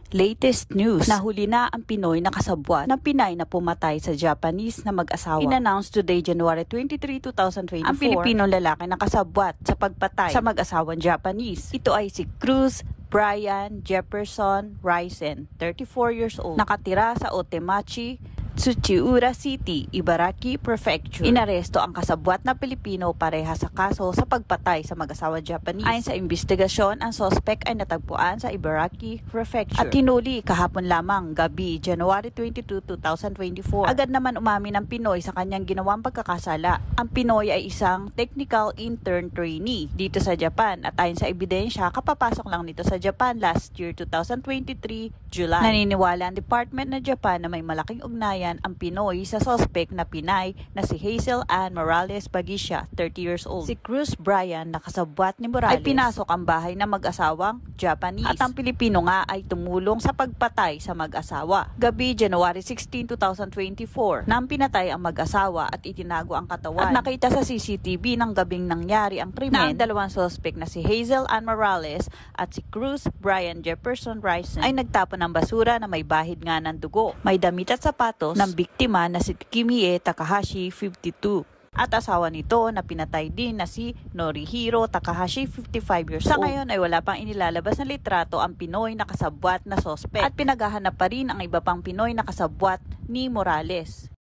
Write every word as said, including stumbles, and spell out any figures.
Latest news, nahuli na ang Pinoy na kasabwat ng Pinay na pumatay sa Japanese na mag-asawa. In-announce today, January twenty-third, twenty twenty-four, ang Pilipinong lalaki na kasabwat sa pagpatay sa mag-asawang Japanese. Ito ay si Cruz Brian Jefferson Risen, thirty-four years old, nakatira sa Otemachi, Tsuchiura City, Ibaraki Prefecture. Inaresto ang kasabwat na Pilipino pareha sa kaso sa pagpatay sa mag-asawa Japanese. Ayon sa investigasyon, ang suspect ay natagpuan sa Ibaraki Prefecture at hinuli kahapon lamang gabi, January twenty-second, twenty twenty-four. Agad naman umamin ang Pinoy sa kanyang ginawang pagkakasala. Ang Pinoy ay isang technical intern trainee dito sa Japan at ayon sa ebidensya, kapapasok lang nito sa Japan last year, twenty twenty-three, July. Naniniwala ang Department ng Japan na may malaking ugnayan ang Pinoy sa suspect na Pinay na si Hazel Ann Morales Bagisha, thirty years old. Si Cruz Brian, nakasabwat ni Morales, ay pinasok ang bahay ng mag-asawang Japanese at ang Pilipino nga ay tumulong sa pagpatay sa mag-asawa. Gabi, January sixteenth, twenty twenty-four, nang pinatay ang mag-asawa at itinago ang katawan. At nakita sa C C T V ng gabing nangyari ang krimen na ang dalawang suspect na si Hazel Ann Morales at si Cruz Brian Jefferson Risen ay nagtapon ng basura na may bahid nga ng dugo, may damit at sapatos ng biktima na si Kimie Takahashi, fifty-two. At asawa nito na pinatay din na si Norihiro Takahashi, fifty-five years old. Sa ngayon ay wala pang inilalabas na litrato ang Pinoy na kasabwat na suspect at pinaghahanap pa rin ang iba pang Pinoy na kasabwat ni Morales.